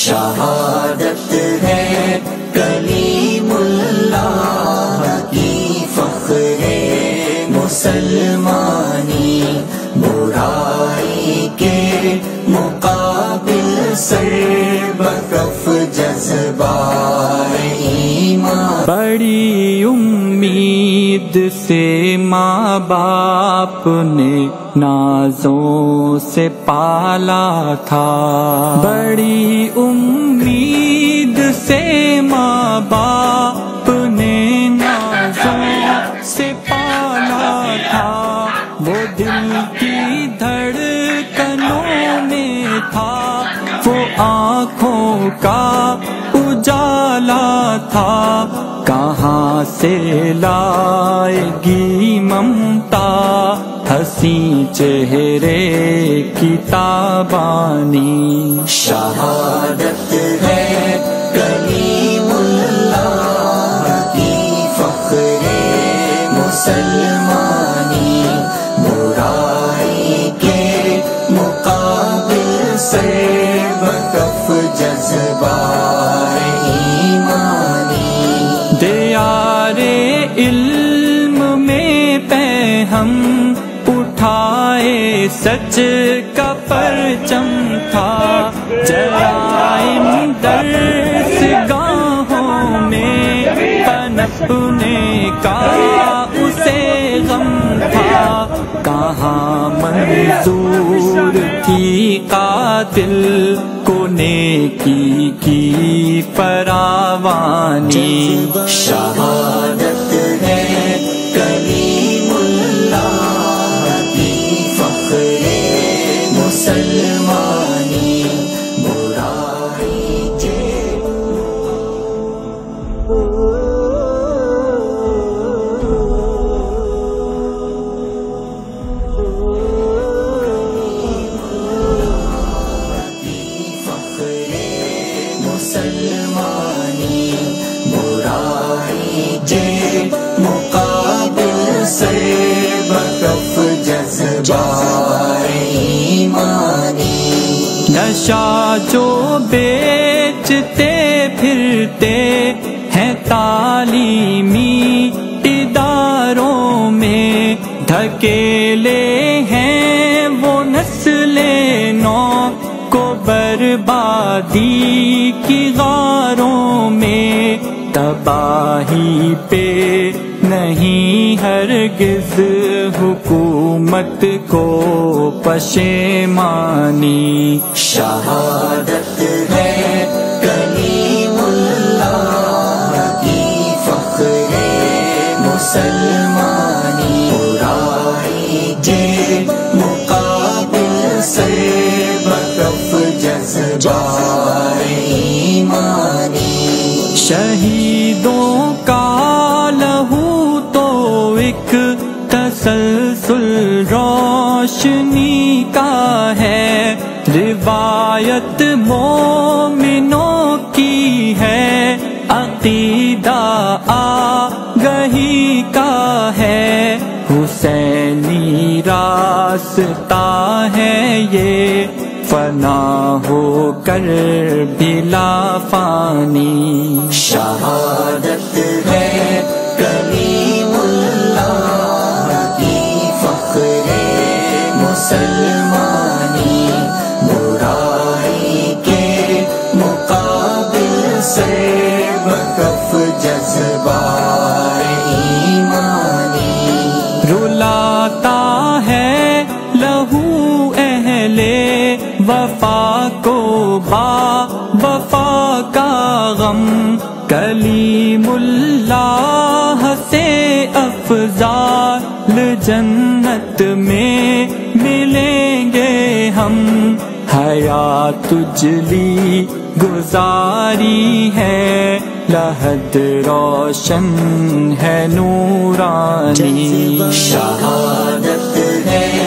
شہادت ہے کلیم اللہ کی فخر مسلمانی، برائی کے مقابل سر بکف جذبہ ایمان۔ بڑی امید سے ماں باپ نے نازوں سے پالا تھا، بڑی امید سے ماں باپ نے نازوں سے پالا تھا، وہ دل کی دھڑکنوں میں تھا، وہ آنکھوں کا اجالا تھا، کہاں سے لائے گی ممتا حسین چہرے کی تابانی۔ شہادت ہے کلیم اللہ کی فخر مسلمانی، برائی کے مقابل سر بکف جذبہ ایمانی۔ دیار علم میں پہ ہم اٹھائے سچ کا پرچم تھا، جرائم درس گاہوں میں پنپنے کا اسے غم تھا، کہاں منظور تھی قاتل کو نیکی کی فراوانی۔ شہادت ہے کلیم اللہ کی فخر مسلمانی، برائی کے مسلمانی، برائی کے مقابل سر بکف جذبہ ایمانی۔ نشہ جو بیچتے پھرتے ہیں تعلیمی اداروں میں، دھکیلے ہیں وہ نسل نو کو بربادی کی غاروں میں، تباہی پہ نہیں ہرگز حکومت کو پشیمانی۔ شہادت ہے کلیم اللہ کی فخر مسلمانی، برائی کے مقابل سر بکف جذبہ ایمانی۔ شہیدوں کا لہو تو ایک تسلسل روشنی کا ہے، روایت مومنوں کی ہے، عقیدہ آگہی کا ہے، حسینی راستہ ہے یہ، فنا ہو کر بلا فانی۔ شہادت ہے کلیم اللہ کی فخر مسلمانی، برائی کے مقابل سر بکف جذبہ ایمانی۔ رلاتا ہے لہو اہل وفا کو با وفا کا غم، کلیم اللہ سے افضال جنت میں ملیں گے ہم، حیات اجلی گزاری ہے، لحد روشن ہے نورانی۔ شہادت ہے